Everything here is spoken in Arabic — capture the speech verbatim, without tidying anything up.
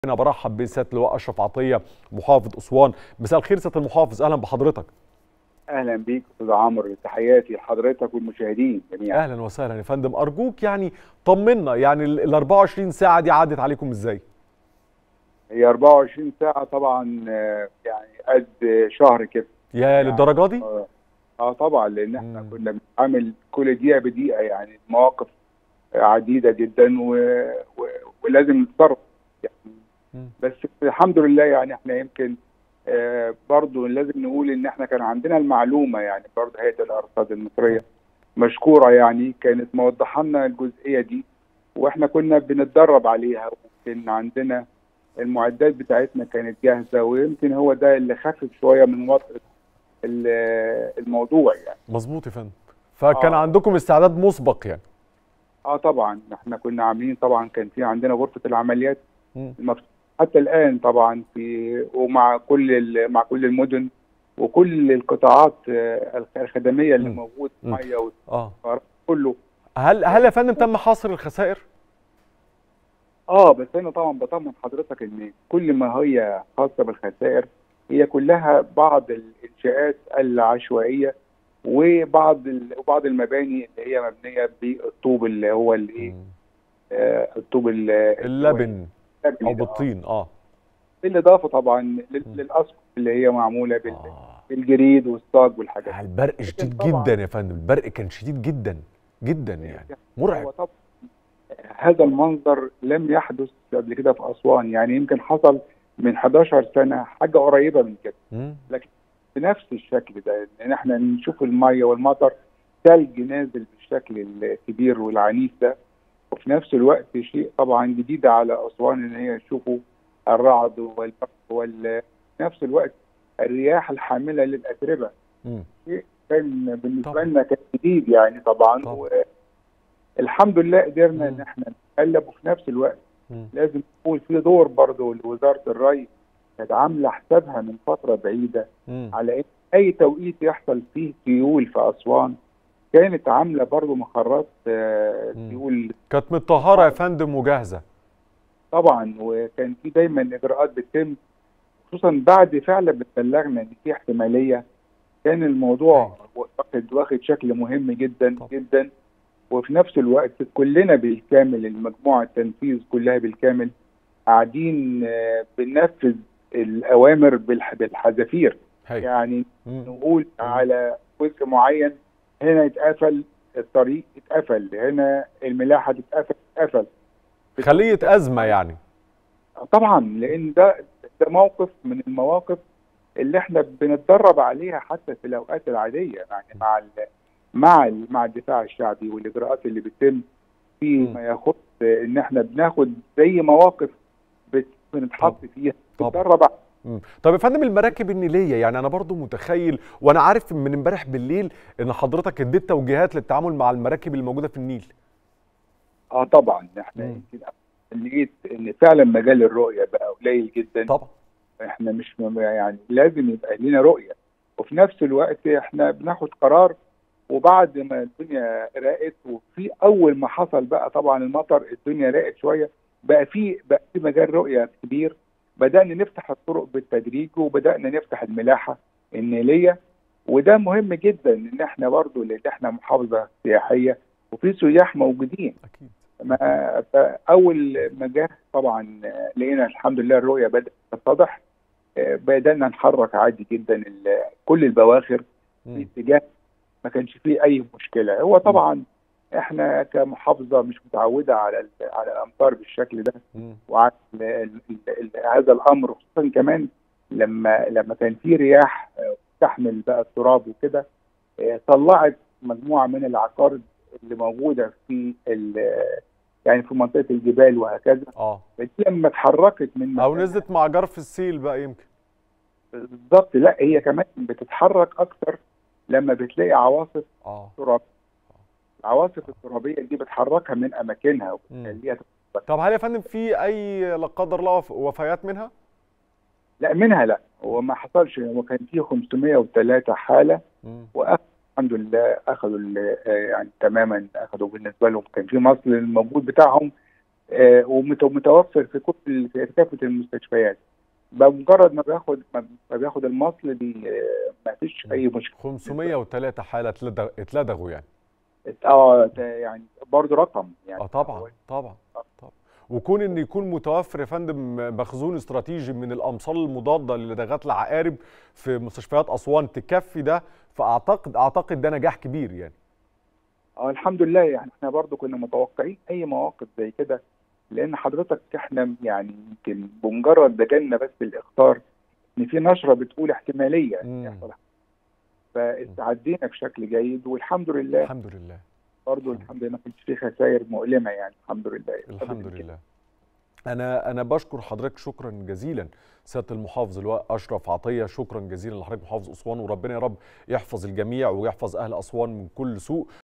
أنا برحب بسيادة اللواء أشرف عطية محافظ أسوان. مساء الخير سيادة المحافظ، أهلا بحضرتك. اهلا بيك استاذ عمرو، تحياتي لحضرتك والمشاهدين جميعا. أهلا وسهلا يا فندم، أرجوك يعني طمنا، يعني ال أربعة وعشرين ساعة دي عدت عليكم إزاي؟ هي أربعة وعشرين ساعة طبعا، آه، يعني قد شهر كده. يا يعني للدرجة دي؟ اه آه طبعا، لان احنا مم. كنا بنعمل كل دقيقة بدقيقة، يعني مواقف عديدة جدا و... و... ولازم نتصرف يعني. مم. بس الحمد لله، يعني احنا يمكن آه برضو لازم نقول ان احنا كان عندنا المعلومة، يعني برضو هيئة الارصاد المصرية مشكورة، يعني كانت موضحة لنا الجزئية دي، واحنا كنا بنتدرب عليها، وكان عندنا المعدات بتاعتنا كانت جاهزة، ويمكن هو ده اللي خفف شوية من وطأة الموضوع يعني. مظبوط يا فندم، فكان اه عندكم استعداد مسبق يعني. اه طبعا احنا كنا عاملين، طبعا كان في عندنا غرفة العمليات مم. المفتوحة حتى الآن طبعا، في ومع كل ال- مع كل المدن وكل القطاعات آه، الخدمية اللي مم. موجودة، مم. مية اه والكهرباء كله. هل هل يا فندم تم حصر الخسائر؟ اه بس انا طبعا بطمن حضرتك ان كل ما هي خاصه بالخسائر هي كلها بعض الانشاءات العشوائيه، وبعض ال- وبعض المباني اللي هي مبنيه بالطوب اللي هو الايه، مم. آه الطوب ال- اللي هو اللبن أو اللبني ده. اه بالطين. اه بالاضافه طبعا لل- مم. للاسقف اللي هي معموله بال- اه بالجريد والصاج والحاجات دي. البرق لكن شديد جدا طبعا يا فندم، البرق كان شديد جدا جدا يعني، يعني مرعب. هو طبعا هذا المنظر لم يحدث قبل كده في أسوان، يعني يمكن حصل من حداشر سنة حاجة قريبة من كده، مم. لكن بنفس الشكل ده، ان احنا نشوف المية والمطر، ثلج نازل بالشكل الكبير والعنيف ده، وفي نفس الوقت شيء طبعا جديد على أسوان ان هي تشوفوا الرعد والبرق وال في نفس الوقت الرياح الحاملة للأتربة. مم. شيء كان بالنسبة طبعا لنا كان جديد يعني طبعا، طبعا. والحمد لله قدرنا ان مم. احنا نتقلب. وفي نفس الوقت مم. لازم نقول في دور برضه لوزاره الري، كانت عامله حسابها من فتره بعيده مم. على ان اي توقيت يحصل فيه سيول في اسوان، كانت عامله برضه مخرات آه، مم. سيول. كانت متطهرة يا فندم وجاهزة. طبعا، وكان في دايما اجراءات بتتم، خصوصا بعد فعلا بتبلغنا ان في احتماليه. كان هايل. الموضوع واخد واخد شكل مهم جدا طب جدا. وفي نفس الوقت كلنا بالكامل، المجموعه التنفيذ كلها بالكامل قاعدين آه، بننفذ الأوامر بالح- بالحذافير. هايل. يعني مم. نقول مم. على جزء معين، هنا يتقفل الطريق، يتقفل هنا الملاحة، تتقفل تتقفل في خلية توقيتات أزمة معينة. يعني. طبعا لأن ده ده موقف من المواقف اللي احنا بنتدرب عليها حتى في الأوقات العادية، يعني مع ال مع ال مع الدفاع الشعبي والإجراءات اللي بتتم مم. فيما يخص ان احنا بناخد زي مواقف بت- طب بنتحط فيها، طبعا. بنتدرب عليها. مم. طب يا فندم المراكب النيلية، يعني أنا برضو متخيل وأنا عارف من امبارح بالليل إن حضرتك اديت توجيهات للتعامل مع المراكب الموجودة في النيل. اه طبعا احنا مم. يمكن لقيت ان فعلا مجال الرؤيه بقى قليل جدا. طبعا. احنا مش م- يعني لازم يبقى لنا رؤيه، وفي نفس الوقت احنا بناخد قرار. وبعد ما الدنيا راقت، وفي اول ما حصل بقى طبعا المطر، الدنيا راقت شويه، بقى في بقى في مجال رؤيه كبير. بدانا نفتح الطرق بالتدريج، وبدانا نفتح الملاحه النيليه. وده مهم جدا ان احنا برضو، لان احنا محافظه سياحيه وفي سياح موجودين. أكيد أكيد. ما فاول ما جه طبعا لقينا الحمد لله الرؤيه بدات تتضح. آه، بدانا نحرك عادي جدا ال- كل البواخر في مم. اتجاه، ما كانش فيه اي مشكله. هو مم. طبعا احنا كمحافظه مش متعوده على ال- على الامطار بالشكل ده، مم. وعلى ال ال ال هذا الامر، خصوصا كمان لما لما كان في رياح آه، تحمل بقى التراب وكده. آه، طلعت مجموعه من العقارب اللي موجوده في ال- يعني في منطقه الجبال وهكذا. اه فدي لما اتحركت من أو مكانها نزلت مع جرف السيل بقى يمكن. بالظبط، لا هي كمان بتتحرك اكتر لما بتلاقي عواصف اه تراب. العواصف الترابيه دي بتحركها من اماكنها مم. وبتخليها تتحرك. طب هل يا فندم في أي لا قدر الله وف- وفيات منها؟ لا منها لا، هو ما حصلش. هو كان فيه خمسمائة وثلاثة حاله، مم. واخذوا الحمد لله، اخذوا ال- آه، يعني تماما اخذوا بالنسبه لهم. كان في مصل الموجود بتاعهم آه ومتوفر في كل في كافه المستشفيات. بمجرد ما بياخد ما بياخد المصل دي آه ما فيش اي مشكله. خمسمائة وثلاثة حاله اتلدغوا يعني. اه يعني برضه رقم يعني. اه طبعا طبعا طبعا. وكون ان يكون متوفر يا فندم مخزون استراتيجي من الامصال المضاده للدغات العقارب في مستشفيات اسوان تكفي ده، فاعتقد اعتقد ده نجاح كبير يعني. اه الحمد لله. يعني احنا برضه كنا متوقعين اي مواقف زي كده، لان حضرتك احنا يعني يمكن بمجرد ده جالنا بس الاخطار ان في نشره بتقول احتماليه يحصل، فاستعدينا بشكل جيد والحمد لله. الحمد لله. برضه الحمد لله ما كانش في خسائر مؤلمه يعني الحمد لله. الحمد لله. انا انا بشكر حضرتك شكرا جزيلا سياده المحافظ اللواء اشرف عطيه، شكرا جزيلا لحضرتك محافظ اسوان، وربنا يا رب يحفظ الجميع ويحفظ اهل اسوان من كل سوء.